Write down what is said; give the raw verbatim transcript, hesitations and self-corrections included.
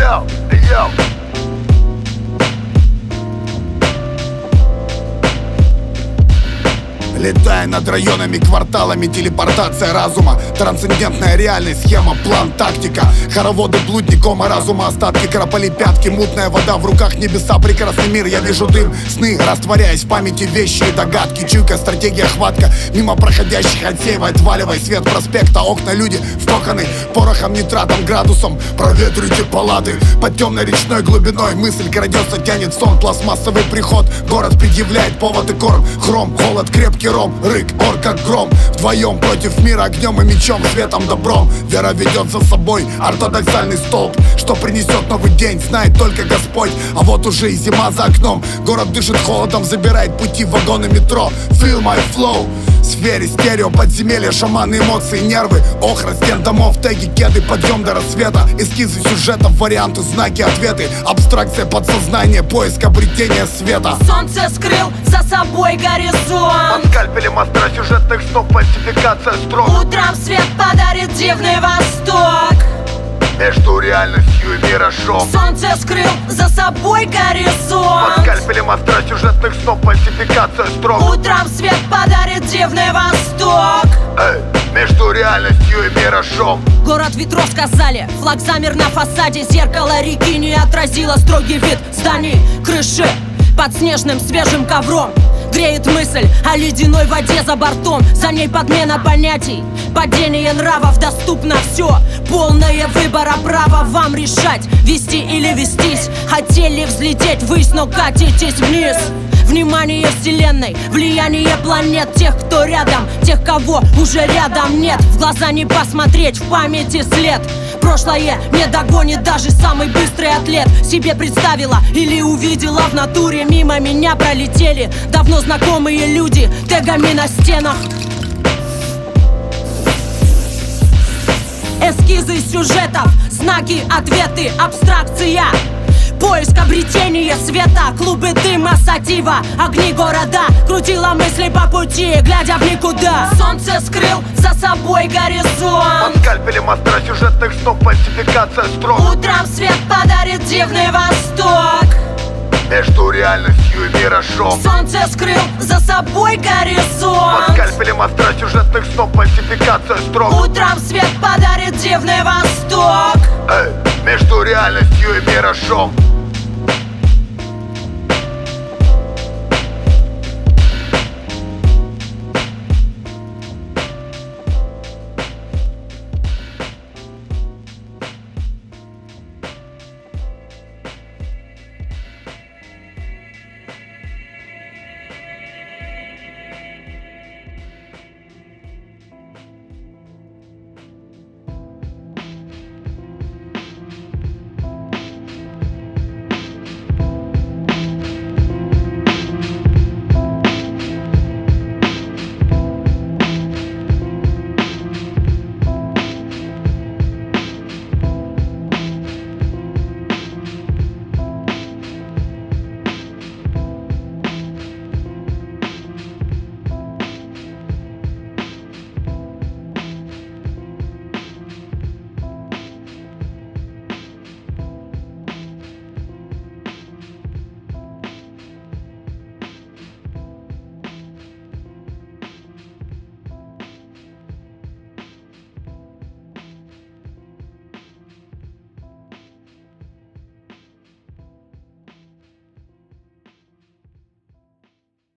Йоу, йоу. Летая над районами, кварталами, телепортация разума, трансцендентная реальность, схема, план, тактика. Хороводы блудником разума, остатки крополи пятки. Мутная вода в руках, небеса, прекрасный мир. Я вижу дым, сны, растворяясь в памяти, вещи и догадки. Чуйка, стратегия, хватка, мимо проходящих отсеивай, отваливай свет проспекта. Окна, люди вкоханы порохом, нитратом, градусом. Проветрите палаты под темной речной глубиной. Мысль крадется, тянет сон, пластмассовый приход. Город предъявляет повод и корм, хром, холод, крепкий ром, рык, ор как гром. Вдвоем против мира огнем и мечом, светом, добром. Вера ведет за собой ортодоксальный столб. Что принесет новый день, знает только Господь. А вот уже и зима за окном. Город дышит холодом, забирает пути в вагоны метро. Feel my flow. В сфере стерео, подземелья, шаманы, эмоции, нервы. Охра стен домов, теги, кеды, подъем до рассвета. Эскизы сюжетов, варианты, знаки, ответы. Абстракция подсознания, поиск обретения света. Солнце скрыл за собой горизонт. Под скальпелем остра сюжетных снов, фальсификация строк. Утром свет подарит дивный восток. Между реальностью и миражом. Солнце скрыл за собой горизонт. Под скальпелем остра сюжетных снов, фальсификация строк. Утром свет подарит дивный восток. Эй, между реальностью и миражом. Город ветров сказали, флаг замер на фасаде. Зеркало реки не отразило строгий вид зданий. Крыши под снежным свежим ковром. Греет мысль о ледяной воде за бортом. За ней подмена понятий, падение нравов. Доступно все, полное выбора, право вам решать, вести или вестись. Хотели взлететь ввысь, но катитесь вниз. Внимание вселенной, влияние планет. Тех, кто рядом, тех, кого уже рядом нет. В глаза не посмотреть, в памяти след. Прошлое не догонит даже самый быстрый атлет. Себе представила или увидела в натуре. Мимо меня пролетели давно знакомые люди, тегами на стенах. Эскизы сюжетов, знаки, ответы, абстракция. Поиск обретения света, клубы дыма, сатива, огни города. Крутила мысли по пути, глядя в никуда. Солнце скрыл за собой горизонт. Под скальпелем остра сюжетных снов, фальсификация строк. Утром свет подарит дивный восток. Между реальностью и миражом. Солнце скрыл за собой горизонт. Под скальпелем остра сюжетных снов, фальсификация строк. Утром свет подарит дивный восток. Эй, между реальностью и миражом.